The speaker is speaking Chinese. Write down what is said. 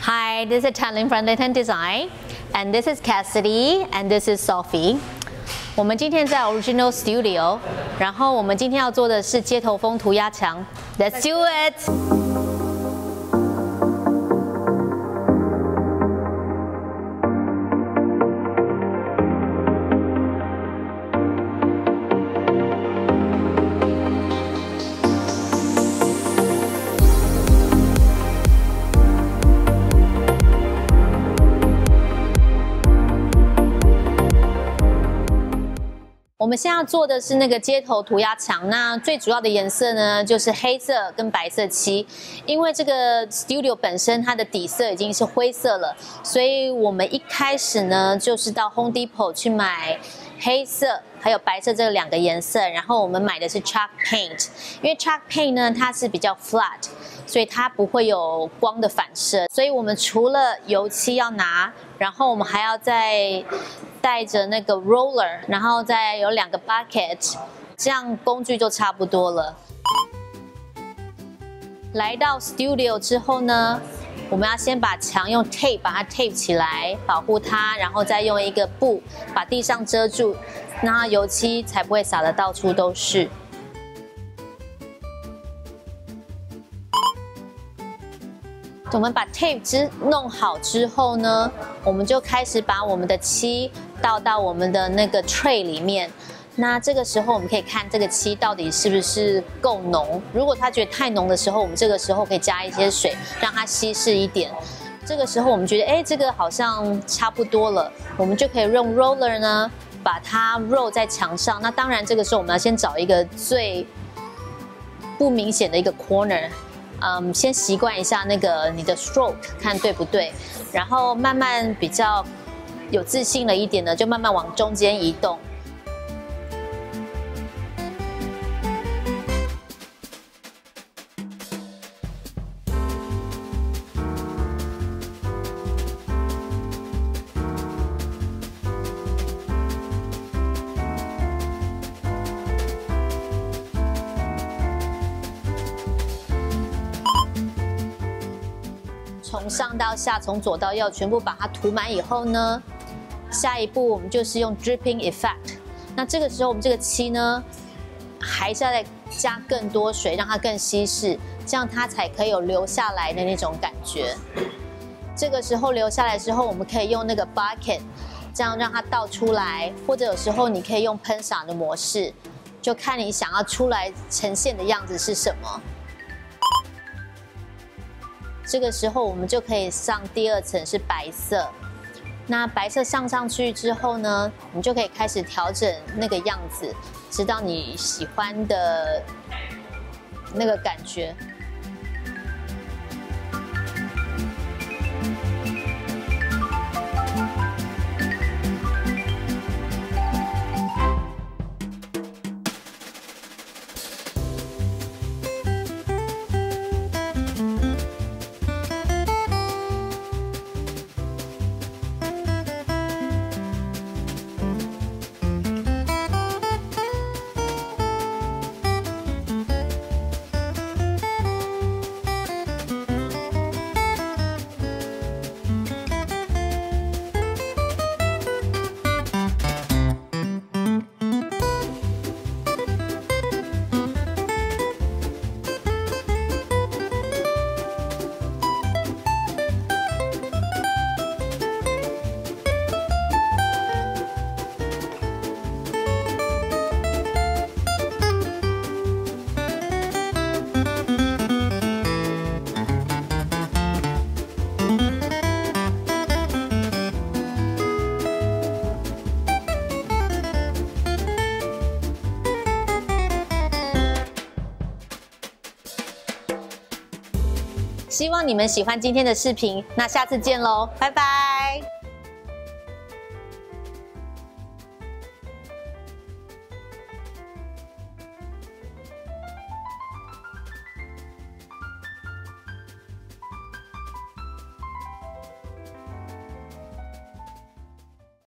Hi, this is Tanlin from Leighton Design, and this is Cassidy, and this is Sophie. 我们今天在 Original Studio， 然后我们今天要做的是街头风涂鸦墙。Let's do it! 我们现在要做的是那个街头涂鸦墙，那最主要的颜色呢就是黑色跟白色漆，因为这个 studio 本身它的底色已经是灰色了，所以我们一开始呢就是到 Home Depot 去买黑色还有白色这两个颜色，然后我们买的是 chalk paint， 因为 chalk paint 呢它是比较 flat， 所以它不会有光的反射，所以我们除了油漆要拿，然后我们还要再带着那个 roller， 然后再有2个 bucket， 这样工具就差不多了。来到 studio 之后呢，我们要先把墙用 tape 把它 tape 起来，保护它，然后再用一个布把地上遮住，那油漆才不会洒得到处都是。我们把 tape 弄好之后呢，我们就开始把我们的漆倒到我们的那个 tray 里面。那这个时候我们可以看这个漆到底是不是够浓。如果它觉得太浓的时候，我们这个时候可以加一些水，让它稀释一点。这个时候我们觉得，这个好像差不多了，我们就可以用 roller 呢，把它 roll 在墙上。那当然，这个时候我们要先找一个最不明显的一个 corner。先习惯一下那个你的 stroke， 看对不对，然后慢慢比较有自信了一点呢，就慢慢往中间移动。从上到下，从左到右，全部把它涂满以后呢，下一步我们就是用 dripping effect。那这个时候我们这个漆呢，还是要再加更多水，让它更稀释，这样它才可以有流下来的那种感觉。这个时候流下来之后，我们可以用那个 bucket， 这样让它倒出来，或者有时候你可以用喷洒的模式，就看你想要出来呈现的样子是什么。这个时候我们就可以上第2层是白色，那白色上去之后呢，你就可以开始调整那个样子，直到你喜欢的那个感觉。希望你们喜欢今天的视频，那下次见喽，拜拜。